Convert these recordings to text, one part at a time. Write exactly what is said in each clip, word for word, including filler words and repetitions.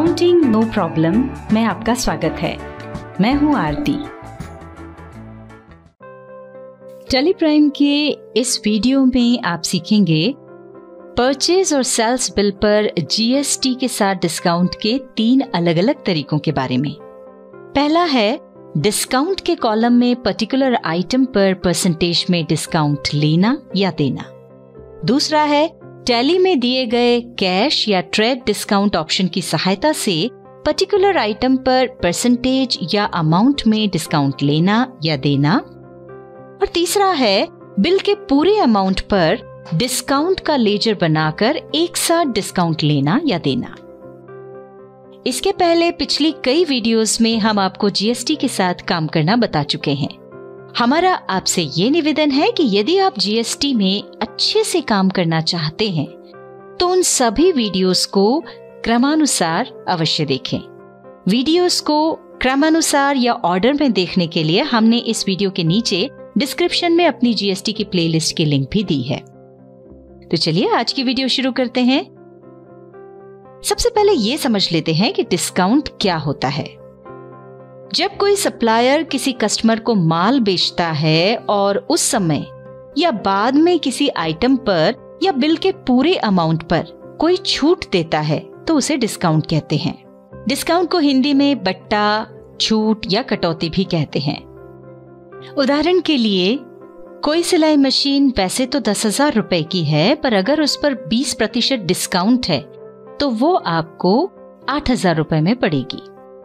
Discounting no problem में आपका स्वागत है। मैं हूं आरती। टेली प्राइम के इस वीडियो में आप सीखेंगे परचेज और सेल्स बिल पर जीएसटी के साथ डिस्काउंट के तीन अलग अलग तरीकों के बारे में। पहला है डिस्काउंट के कॉलम में पर्टिकुलर आइटम पर परसेंटेज में डिस्काउंट लेना या देना। दूसरा है टैली में दिए गए कैश या ट्रेड डिस्काउंट ऑप्शन की सहायता से पर्टिकुलर आइटम पर परसेंटेज या अमाउंट में डिस्काउंट लेना या देना। और तीसरा है बिल के पूरे अमाउंट पर डिस्काउंट का लेजर बनाकर एक साथ डिस्काउंट लेना या देना। इसके पहले पिछली कई वीडियोस में हम आपको जीएसटी के साथ काम करना बता चुके हैं। हमारा आपसे ये निवेदन है कि यदि आप जीएसटी में अच्छे से काम करना चाहते हैं तो उन सभी वीडियोस को क्रमानुसार अवश्य देखें। वीडियोस को क्रमानुसार या ऑर्डर में देखने के लिए हमने इस वीडियो के नीचे डिस्क्रिप्शन में अपनी जीएसटी की प्लेलिस्ट की लिंक भी दी है। तो चलिए आज की वीडियो शुरू करते हैं। सबसे पहले ये समझ लेते हैं कि डिस्काउंट क्या होता है। जब कोई सप्लायर किसी कस्टमर को माल बेचता है और उस समय या बाद में किसी आइटम पर या बिल के पूरे अमाउंट पर कोई छूट देता है तो उसे डिस्काउंट कहते हैं। डिस्काउंट को हिंदी में बट्टा, छूट या कटौती भी कहते हैं। उदाहरण के लिए कोई सिलाई मशीन वैसे तो दस हजार रुपए की है, पर अगर उस पर बीस प्रतिशत डिस्काउंट है तो वो आपको आठ हजार रुपए में पड़ेगी।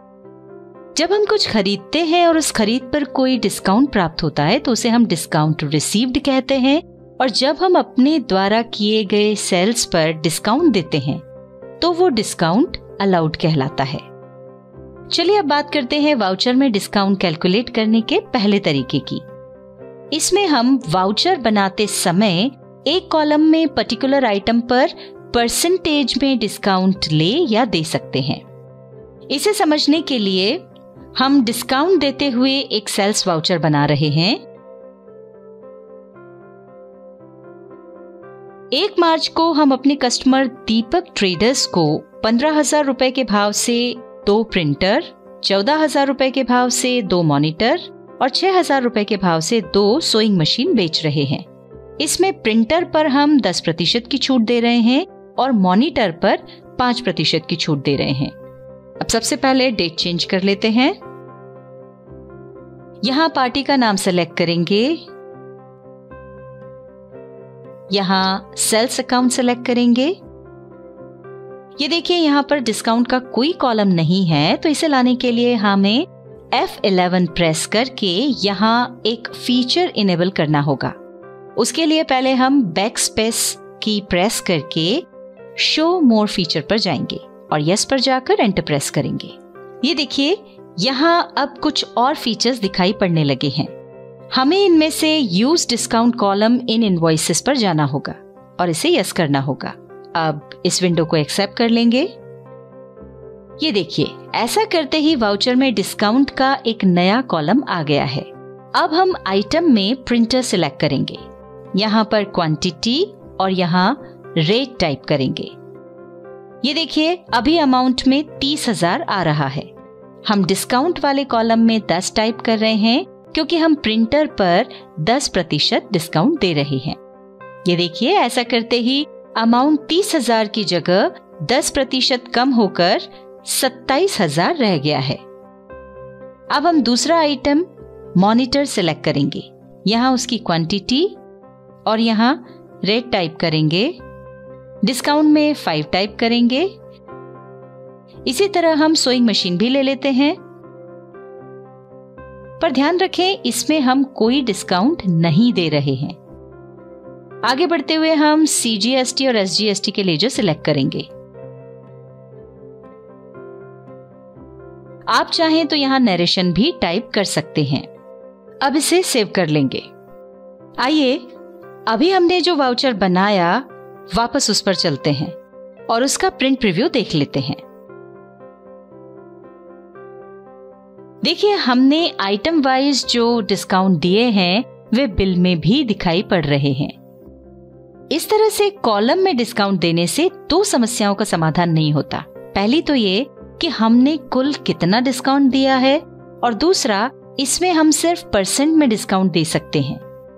जब हम कुछ खरीदते हैं और उस खरीद पर कोई डिस्काउंट प्राप्त होता है तो उसे हम डिस्काउंट रिसीव्ड कहते हैं। और जब हम अपने द्वारा किए गए सेल्स पर डिस्काउंट देते हैं तो वो डिस्काउंट अलाउड कहलाता है। चलिए अब बात करते हैं वाउचर में डिस्काउंट कैलकुलेट करने के पहले तरीके की। इसमें हम वाउचर बनाते समय एक कॉलम में पर्टिकुलर आइटम पर परसेंटेज में डिस्काउंट ले या दे सकते हैं। इसे समझने के लिए हम डिस्काउंट देते हुए एक सेल्स वाउचर बना रहे हैं। एक मार्च को हम अपने कस्टमर दीपक ट्रेडर्स को पंद्रह हजार रुपए के भाव से दो प्रिंटर, चौदह हजार रुपए के भाव से दो मॉनिटर और छह हजार रुपए के भाव से दो सोइंग मशीन बेच रहे हैं। इसमें प्रिंटर पर हम दस प्रतिशत की छूट दे रहे हैं और मॉनिटर पर पांच प्रतिशत की छूट दे रहे हैं। अब सबसे पहले डेट चेंज कर लेते हैं। यहां पार्टी का नाम सेलेक्ट करेंगे, यहां सेल्स अकाउंट सेलेक्ट करेंगे। ये देखिए यहां पर डिस्काउंट का कोई कॉलम नहीं है, तो इसे लाने के लिए हमें एफ इलेवन प्रेस करके यहां एक फीचर इनेबल करना होगा। उसके लिए पहले हम बैक स्पेस की प्रेस करके शो मोर फीचर पर जाएंगे और यस पर जाकर एंटर प्रेस करेंगे। ये देखिए यहाँ अब कुछ और फीचर्स दिखाई पड़ने लगे हैं। हमें इनमें से use discount column in invoices पर जाना होगा और इसे यस करना होगा। अब इस विंडो को एक्सेप्ट कर लेंगे। ये देखिए ऐसा करते ही वाउचर में डिस्काउंट का एक नया कॉलम आ गया है। अब हम आइटम में प्रिंटर सिलेक्ट करेंगे, यहाँ पर क्वांटिटी और यहाँ रेट टाइप करेंगे। ये देखिए अभी अमाउंट में तीस हजार आ रहा है। हम डिस्काउंट वाले कॉलम में दस टाइप कर रहे हैं क्योंकि हम प्रिंटर पर दस प्रतिशत डिस्काउंट दे रहे हैं। ये देखिए ऐसा करते ही अमाउंट तीस हजार की जगह दस प्रतिशत कम होकर सत्ताईस हजार रह गया है। अब हम दूसरा आइटम मॉनिटर सिलेक्ट करेंगे, यहाँ उसकी क्वांटिटी और यहाँ रेट टाइप करेंगे। डिस्काउंट में फाइव टाइप करेंगे। इसी तरह हम सोइंग मशीन भी ले लेते हैं, पर ध्यान रखें इसमें हम कोई डिस्काउंट नहीं दे रहे हैं। आगे बढ़ते हुए हम सीजीएसटी और एसजीएसटी के लेजर सिलेक्ट करेंगे। आप चाहें तो यहां नरेशन भी टाइप कर सकते हैं। अब इसे सेव कर लेंगे। आइए अभी हमने जो वाउचर बनाया वापस उस पर चलते हैं और उसका प्रिंट प्रीव्यू देख लेते हैं। देखिए हमने आइटम वाइज जो डिस्काउंट दिए हैं वे बिल में भी दिखाई पड़ रहे हैं। इस तरह से कॉलम में डिस्काउंट देने से दो समस्याओं का समाधान नहीं होता। पहली तो ये कि हमने कुल कितना डिस्काउंट दिया है, और दूसरा इसमें हम सिर्फ परसेंट में डिस्काउंट दे सकते हैं।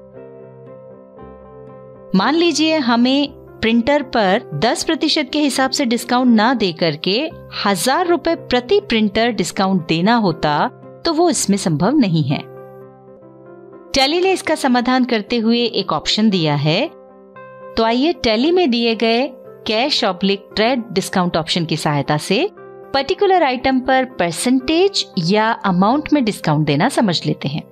मान लीजिए हमें प्रिंटर पर दस प्रतिशत के हिसाब से डिस्काउंट ना दे करके हजार रुपए प्रति प्रिंटर डिस्काउंट देना होता, तो वो इसमें संभव नहीं है। टैली ने इसका समाधान करते हुए एक ऑप्शन दिया है। तो आइए टैली में दिए गए cash oblique trade discount option की सहायता से पर्टिकुलर आइटम पर परसेंटेज या अमाउंट में डिस्काउंट देना समझ लेते हैं।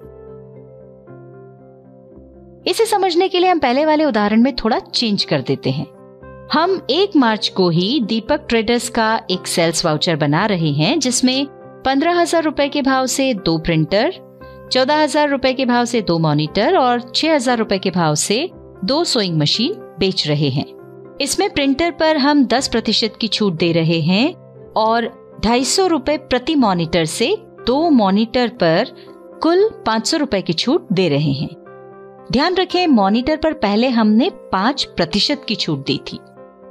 इसे समझने के लिए हम पहले वाले उदाहरण में थोड़ा चेंज कर देते हैं। हम एक मार्च को ही दीपक ट्रेडर्स का एक सेल्स वाउचर बना रहे हैं, जिसमें पंद्रह हजार रुपए के भाव से दो प्रिंटर, चौदह हजार रुपए के भाव से दो मॉनिटर और छह हजार रुपए के भाव से दो सोइंग मशीन बेच रहे हैं। इसमें प्रिंटर पर हम दस प्रतिशत की छूट दे रहे हैं और ढाई सौ रुपए प्रति मॉनिटर से दो मॉनिटर पर कुल पांच सौ रुपए की छूट दे रहे हैं। ध्यान रखें, मॉनिटर पर पहले हमने पांच प्रतिशत की छूट दी थी।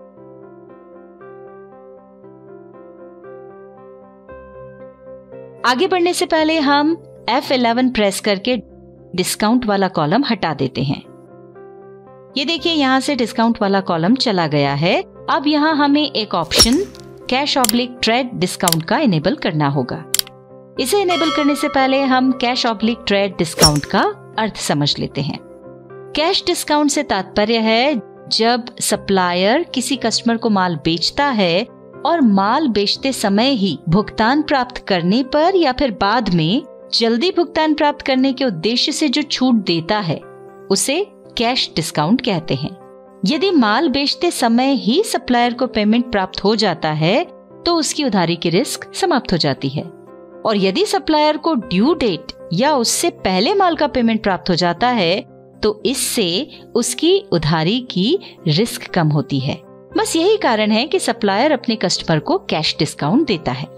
आगे बढ़ने से पहले हम एफ इलेवन प्रेस करके डिस्काउंट वाला कॉलम हटा देते हैं। ये देखिए, यहां से डिस्काउंट वाला कॉलम चला गया है। अब यहां हमें एक option cash oblique trade discount का इनेबल करना होगा। इसे इनेबल करने से पहले हम कैश ऑब्लिक ट्रेड डिस्काउंट का अर्थ समझ लेते हैं। कैश डिस्काउंट से तात्पर्य है जब सप्लायर किसी कस्टमर को माल बेचता है और माल बेचते समय ही भुगतान प्राप्त करने पर या फिर बाद में जल्दी भुगतान प्राप्त करने के उद्देश्य से जो छूट देता है, उसे कैश डिस्काउंट कहते हैं। यदि माल बेचते समय ही सप्लायर को पेमेंट प्राप्त हो जाता है तो उसकी उधारी की रिस्क समाप्त हो जाती है, और यदि सप्लायर को ड्यू डेट या उससे पहले माल का पेमेंट प्राप्त हो जाता है तो इससे उसकी उधारी की रिस्क कम होती है। बस यही कारण है कि सप्लायर अपने कस्टमर को कैश डिस्काउंट देता है।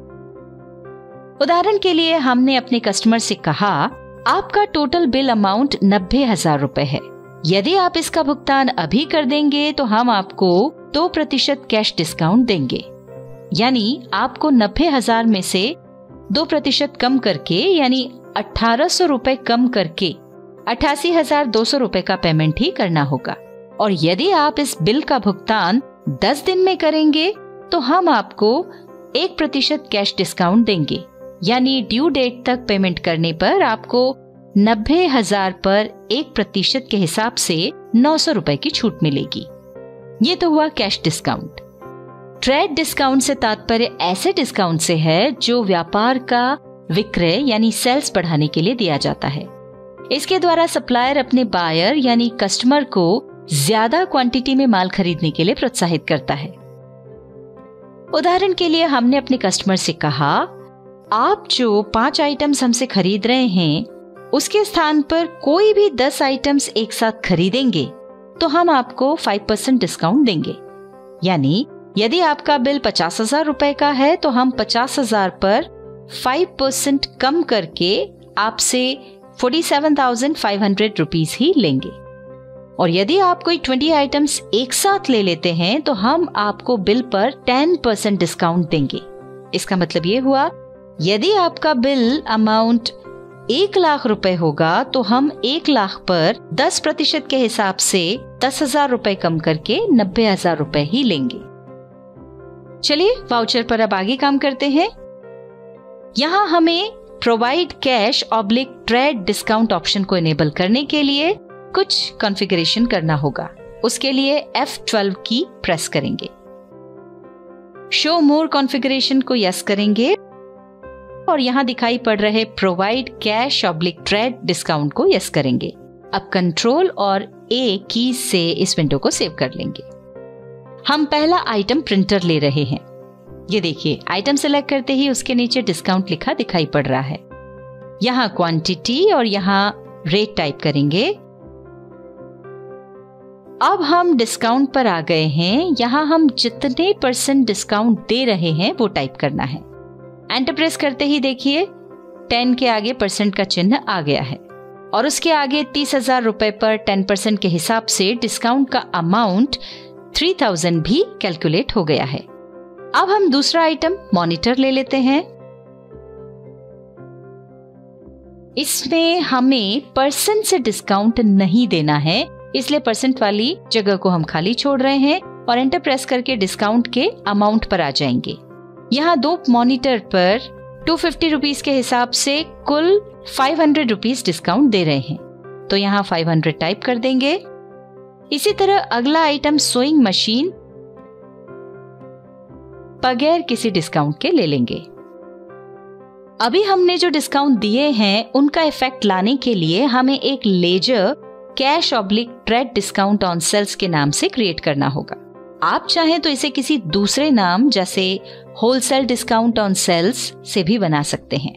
उदाहरण के लिए हमने अपने कस्टमर से कहा, आपका टोटल बिल अमाउंट नब्बे हजार रुपए है। यदि आप इसका भुगतान अभी कर देंगे तो हम आपको दो प्रतिशत कैश डिस्काउंट देंगे। यानी आपको नब्बे हजार में से दो प्रतिशत कम करके यानी अठारह सौ रुपए कम करके अठासी हजार दो सौ रुपए का पेमेंट ही करना होगा। और यदि आप इस बिल का भुगतान दस दिन में करेंगे तो हम आपको एक प्रतिशत कैश डिस्काउंट देंगे। यानी ड्यू डेट तक पेमेंट करने पर आपको नब्बे हजार पर एक प्रतिशत के हिसाब से नौ सौ रुपए की छूट मिलेगी। ये तो हुआ कैश डिस्काउंट। ट्रेड डिस्काउंट से तात्पर्य ऐसे डिस्काउंट से है जो व्यापार का विक्रय यानी सेल्स बढ़ाने के लिए दिया जाता है। इसके द्वारा सप्लायर अपने बायर यानी कस्टमर को ज्यादा क्वांटिटी में माल खरीदने के लिए प्रोत्साहित करता है। उदाहरण के लिए हमने अपने कस्टमर से कहा, आप जो पांच आइटम्स हमसे खरीद रहे हैं उसके स्थान पर कोई भी दस आइटम्स एक साथ खरीदेंगे तो हम आपको पाँच परसेंट डिस्काउंट देंगे। यानी यदि आपका बिल पचास हजार रुपए का है तो हम पचास हजार पर पाँच परसेंट कम करके आपसे सैंतालीस हजार पाँच सौ रुपीस ही लेंगे। और यदि आप कोई बीस आइटम्स एक साथ ले लेते हैं तो हम आपको बिल पर दस परसेंट डिस्काउंट देंगे। इसका मतलब ये हुआ, यदि आपका बिल अमाउंट एक लाख रुपए होगा तो हम एक लाख पर दस प्रतिशत के हिसाब से दस हजार रुपए कम करके नब्बे हजार रुपए ही लेंगे। चलिए वाउचर पर अब आगे काम करते हैं। यहाँ हमें provide cash oblique trade discount option को इनेबल करने के लिए कुछ कॉन्फ़िगरेशन करना होगा। उसके लिए एफ ट्वेल्व की प्रेस करेंगे। शो मोर कॉन्फ़िगरेशन को यस करेंगे और यहाँ दिखाई पड़ रहे provide cash oblique trade discount को यस करेंगे। अब कंट्रोल और ए की से इस विंडो को सेव कर लेंगे। हम पहला आइटम प्रिंटर ले रहे हैं। ये देखिए, आइटम सेलेक्ट करते ही उसके नीचे डिस्काउंट लिखा दिखाई पड़ रहा है। यहाँ क्वांटिटी और यहाँ रेट टाइप करेंगे। अब हम डिस्काउंट पर आ गए हैं। यहाँ हम जितने परसेंट डिस्काउंट दे रहे हैं वो टाइप करना है। एंटर प्रेस करते ही देखिए टेन के आगे परसेंट का चिन्ह आ गया है और उसके आगे तीस हजार रुपए पर टेन परसेंट के हिसाब से डिस्काउंट का अमाउंट थ्री थाउजेंड भी कैलकुलेट हो गया है। अब हम दूसरा आइटम मॉनिटर ले लेते हैं। इसमें हमें परसेंट से डिस्काउंट नहीं देना है, इसलिए परसेंट वाली जगह को हम खाली छोड़ रहे हैं और एंटर प्रेस करके डिस्काउंट के अमाउंट पर आ जाएंगे। यहाँ दो मॉनिटर पर दो सौ पचास रुपीस के हिसाब से कुल पाँच सौ रुपीस डिस्काउंट दे रहे हैं, तो यहाँ पाँच सौ टाइप कर देंगे। इसी तरह अगला आइटम सोइंग मशीन बगैर किसी डिस्काउंट के ले लेंगे। अभी हमने जो डिस्काउंट दिए हैं उनका इफेक्ट लाने के लिए हमें एक ledger cash oblique trade discount on sales के नाम से क्रिएट करना होगा। आप चाहें तो इसे किसी दूसरे नाम जैसे होलसेल डिस्काउंट ऑन सेल्स से भी बना सकते हैं।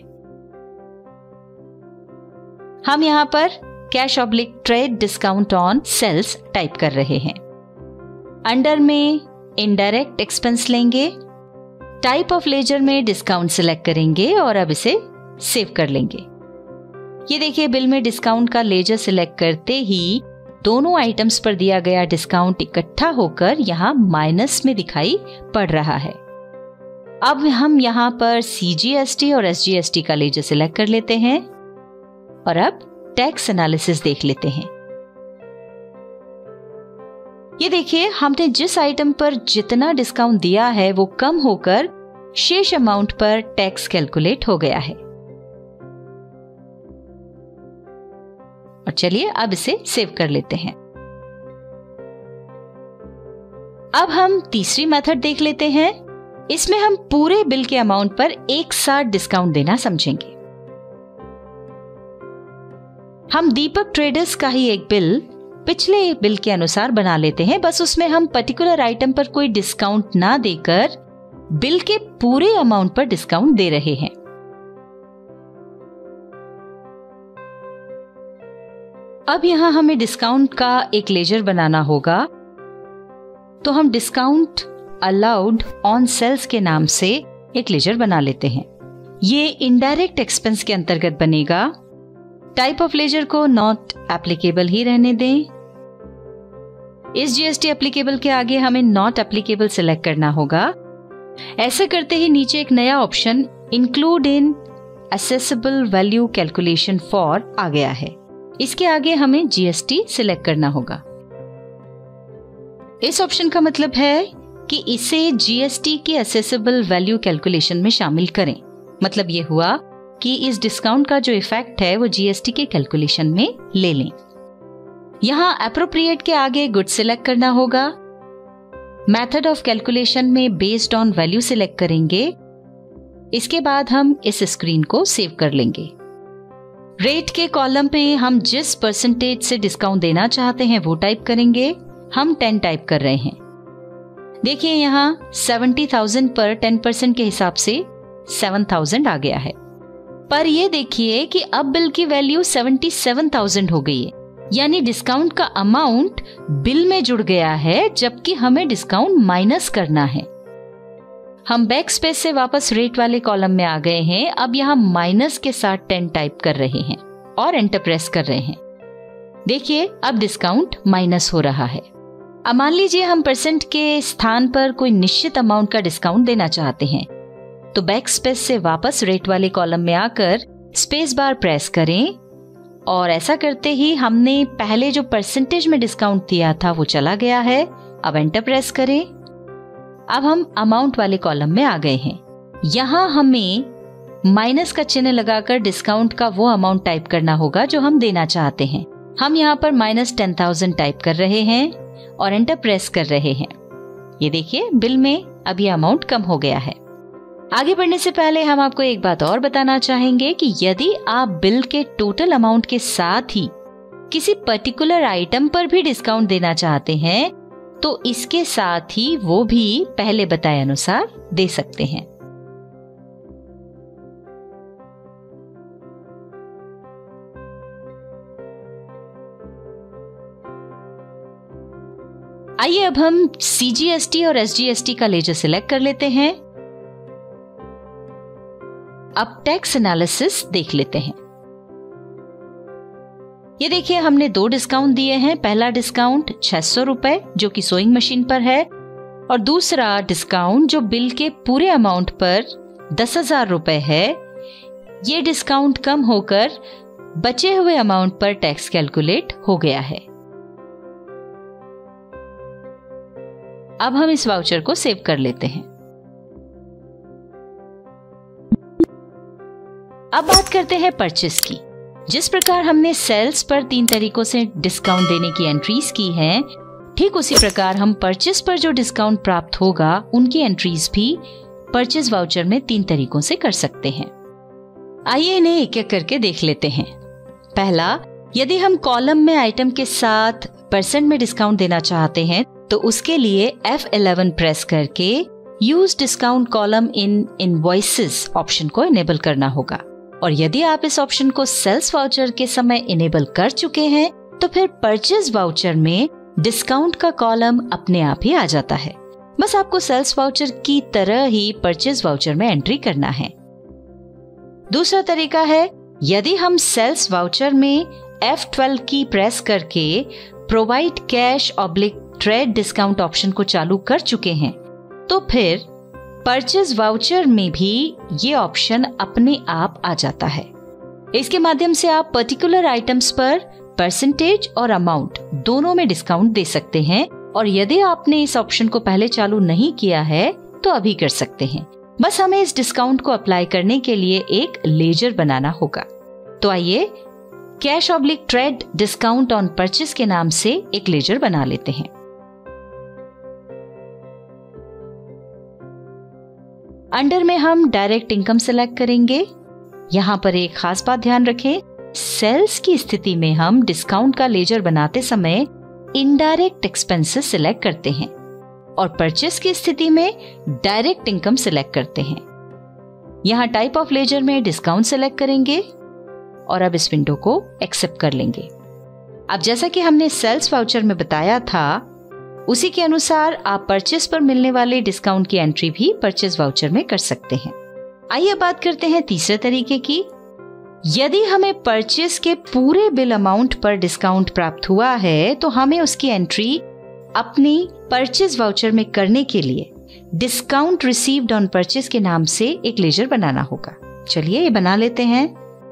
हम यहाँ पर cash oblique trade discount on sales type कर रहे हैं। अंडर में इनडायरेक्ट एक्सपेंस लेंगे, टाइप ऑफ लेजर में डिस्काउंट सिलेक्ट करेंगे और अब इसे सेव कर लेंगे। ये देखिए बिल में डिस्काउंट का लेजर सिलेक्ट करते ही दोनों आइटम्स पर दिया गया डिस्काउंट इकट्ठा होकर यहाँ माइनस में दिखाई पड़ रहा है। अब हम यहाँ पर सी जी एस टी और एस जी एस टी का लेजर सिलेक्ट कर लेते हैं और अब टैक्स एनालिसिस देख लेते हैं। ये देखिए हमने जिस आइटम पर जितना डिस्काउंट दिया है वो कम होकर शेष अमाउंट पर टैक्स कैलकुलेट हो गया है। और चलिए अब इसे सेव कर लेते हैं। अब हम तीसरी मेथड देख लेते हैं। इसमें हम पूरे बिल के अमाउंट पर एक साथ डिस्काउंट देना समझेंगे। हम दीपक ट्रेडर्स का ही एक बिल पिछले बिल के अनुसार बना लेते हैं, बस उसमें हम पर्टिकुलर आइटम पर कोई डिस्काउंट ना देकर बिल के पूरे अमाउंट पर डिस्काउंट दे रहे हैं। अब यहां हमें डिस्काउंट का एक लेजर बनाना होगा, तो हम डिस्काउंट अलाउड ऑन सेल्स के नाम से एक लेजर बना लेते हैं। ये इनडायरेक्ट एक्सपेंस के अंतर्गत बनेगा। टाइप ऑफ लेजर को नॉट एप्लीकेबल ही रहने दें। इस जीएसटी एप्लीकेबल के आगे हमें नॉट एप्लीकेबल सिलेक्ट करना होगा। ऐसा करते ही नीचे एक नया option include in assessable value calculation for आ गया है। इसके आगे हमें जीएसटी सिलेक्ट करना होगा। इस ऑप्शन का मतलब है कि इसे जीएसटी के असेसेबल वैल्यू कैलकुलेशन में शामिल करें। मतलब ये हुआ कि इस डिस्काउंट का जो इफेक्ट है वो जीएसटी के कैलकुलेशन में ले लें। यहाँ एप्रोप्रिएट के आगे गुड सिलेक्ट करना होगा। मेथड ऑफ कैलकुलेशन में बेस्ड ऑन वैल्यू सिलेक्ट करेंगे। इसके बाद हम इस स्क्रीन को सेव कर लेंगे। रेट के कॉलम में हम जिस परसेंटेज से डिस्काउंट देना चाहते हैं वो टाइप करेंगे। हम टेन टाइप कर रहे हैं। देखिए यहाँ सेवेंटी थाउजेंड पर टेन परसेंट के हिसाब से सेवन थाउजेंड आ गया है। पर ये देखिए कि अब बिल की वैल्यू सेवेंटी सेवन थाउजेंड हो गई है, यानी डिस्काउंट का अमाउंट बिल में जुड़ गया है, जबकि हमें डिस्काउंट माइनस करना है। हम बैक स्पेस से वापस रेट वाले कॉलम में आ गए हैं। अब यहाँ माइनस के साथ टेन टाइप कर रहे हैं और एंटर प्रेस कर रहे हैं। देखिए अब डिस्काउंट माइनस हो रहा है। अब मान लीजिए हम परसेंट के स्थान पर कोई निश्चित अमाउंट का डिस्काउंट देना चाहते हैं, तो बैक स्पेस से वापस रेट वाले कॉलम में आकर स्पेस बार प्रेस करें और ऐसा करते ही हमने पहले जो परसेंटेज में डिस्काउंट दिया था वो चला गया है। अब एंटर प्रेस करें। अब हम अमाउंट वाले कॉलम में आ गए हैं। यहाँ हमें माइनस का चिन्ह लगाकर डिस्काउंट का वो अमाउंट टाइप करना होगा जो हम देना चाहते हैं। हम यहाँ पर माइनस टेन थाउजेंड टाइप कर रहे हैं और एंटर प्रेस कर रहे हैं। ये देखिए बिल में अब ये अमाउंट कम हो गया है। आगे बढ़ने से पहले हम आपको एक बात और बताना चाहेंगे कि यदि आप बिल के टोटल अमाउंट के साथ ही किसी पर्टिकुलर आइटम पर भी डिस्काउंट देना चाहते हैं तो इसके साथ ही वो भी पहले बताए अनुसार दे सकते हैं। आइए अब हम सीजीएसटी और एसजीएसटी का लेजर सिलेक्ट कर लेते हैं। अब टैक्स एनालिसिस देख लेते हैं। ये देखिए हमने दो डिस्काउंट दिए हैं। पहला डिस्काउंट छह सौ रुपए जो कि सोइंग मशीन पर है, और दूसरा डिस्काउंट जो बिल के पूरे अमाउंट पर दस हजार रुपए है, ये डिस्काउंट कम होकर बचे हुए अमाउंट पर टैक्स कैलकुलेट हो गया है। अब हम इस वाउचर को सेव कर लेते हैं। अब बात करते हैं परचेस की। जिस प्रकार हमने सेल्स पर तीन तरीकों से डिस्काउंट देने की एंट्रीज की हैं, ठीक उसी प्रकार हम परचेस पर जो डिस्काउंट प्राप्त होगा उनकी एंट्रीज भी परचेस वाउचर में तीन तरीकों से कर सकते हैं। आइए इन्हें एक एक करके देख लेते हैं। पहला, यदि हम कॉलम में आइटम के साथ परसेंट में डिस्काउंट देना चाहते हैं तो उसके लिए एफ इलेवन प्रेस करके use discount column in invoices option को इनेबल करना होगा। और यदि आप इस ऑप्शन को सेल्स वाउचर के समय इनेबल कर चुके हैं तो फिर परचेज वाउचर में डिस्काउंट का कॉलम अपने आप ही आ जाता है। बस आपको सेल्स वाउचर की तरह ही परचेज वाउचर में एंट्री करना है। दूसरा तरीका है, यदि हम सेल्स वाउचर में एफ ट्वेल्व की प्रेस करके provide cash oblique trade discount option को चालू कर चुके हैं तो फिर परचेज वाउचर में भी ये ऑप्शन अपने आप आ जाता है। इसके माध्यम से आप पर्टिकुलर आइटम्स पर परसेंटेज और अमाउंट दोनों में डिस्काउंट दे सकते हैं। और यदि आपने इस ऑप्शन को पहले चालू नहीं किया है तो अभी कर सकते हैं। बस हमें इस डिस्काउंट को अप्लाई करने के लिए एक लेजर बनाना होगा। तो आइए cash oblique trade discount on purchase के नाम से एक लेजर बना लेते हैं। अंडर में हम डायरेक्ट इनकम सेलेक्ट करेंगे। यहाँ पर एक खास बात ध्यान रखें, सेल्स की स्थिति में हम डिस्काउंट का लेजर बनाते समय इनडायरेक्ट एक्सपेंसेस सिलेक्ट करते हैं और परचेस की स्थिति में डायरेक्ट इनकम सिलेक्ट करते हैं। यहाँ टाइप ऑफ लेजर में डिस्काउंट सिलेक्ट करेंगे और अब इस विंडो को एक्सेप्ट कर लेंगे। अब जैसा कि हमने सेल्स वाउचर में बताया था उसी के अनुसार आप परचेस पर मिलने वाले डिस्काउंट की एंट्री भी परचेस वाउचर में कर सकते हैं। आइए बात करते हैं तीसरे तरीके की। यदि हमें परचेस के पूरे बिल अमाउंट पर डिस्काउंट प्राप्त हुआ है तो हमें उसकी एंट्री अपनी परचेस वाउचर में करने के लिए डिस्काउंट रिसीव्ड ऑन परचेस के नाम से एक लेजर बनाना होगा। चलिए ये बना लेते हैं।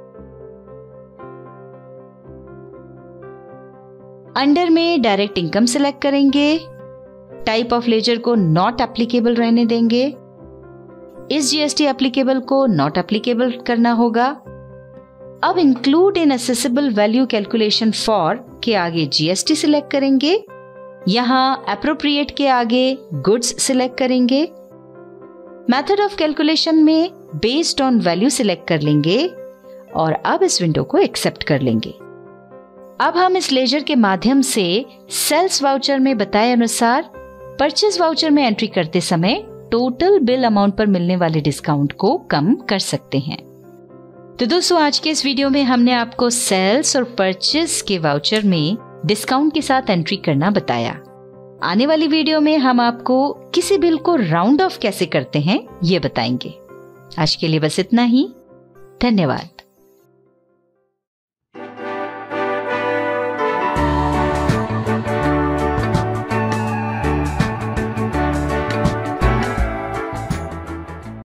अंडर में डायरेक्ट इनकम सिलेक्ट करेंगे, टाइप ऑफ लेजर को नॉट एप्लीकेबल रहने देंगे, इस जीएसटी एप्लीकेबल को नॉट एप्लीकेबल करना होगा। अब include in assessable value calculation for के आगे जीएसटी सिलेक्ट करेंगे, यहाँ एप्रोप्रिएट के आगे गुड्स सिलेक्ट करेंगे। मेथड ऑफ कैलकुलेशन में बेस्ड ऑन वैल्यू सिलेक्ट कर लेंगे और अब इस विंडो को एक्सेप्ट कर लेंगे। अब हम इस लेजर के माध्यम से सेल्स वाउचर में बताए अनुसार परचेज वाउचर में एंट्री करते समय टोटल बिल अमाउंट पर मिलने वाले डिस्काउंट को कम कर सकते हैं। तो दोस्तों, आज के इस वीडियो में हमने आपको सेल्स और परचेज के वाउचर में डिस्काउंट के साथ एंट्री करना बताया। आने वाली वीडियो में हम आपको किसी बिल को राउंड ऑफ कैसे करते हैं ये बताएंगे। आज के लिए बस इतना ही। धन्यवाद।